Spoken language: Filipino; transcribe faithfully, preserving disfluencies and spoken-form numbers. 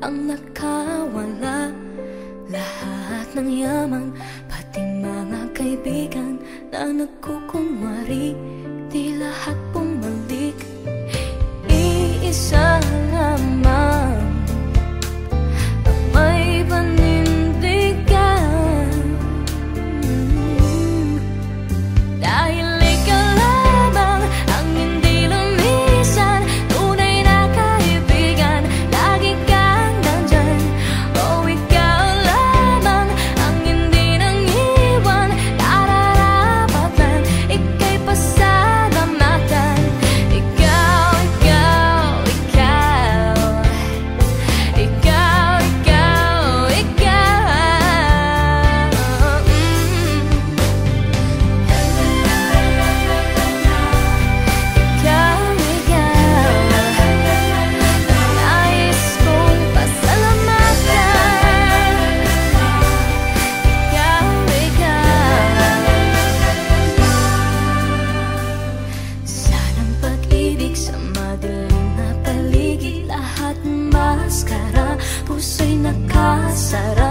ang nakawala. Lahat ng yaman, pati mga kaibigan na nagkukunwari, di lahat bumalik. Iisa lamang ang may panindigan, mm. Dahil ikaw lamang ang hindi lumisan, tunay na kaibigan, lagi kang nandyan. Oh, ikaw lamang ang hindi nang iwan, nararapat lang ika'y pasalamatan. Ikaw, ikaw, ikaw, ikaw, ikaw, ikaw, mm. Ikaw, ikaw, nais kong pasalamatan. Ikaw, ikaw, sanang pag-ibig sa madilim na paligid, lahat maskara, puso'y nakasara.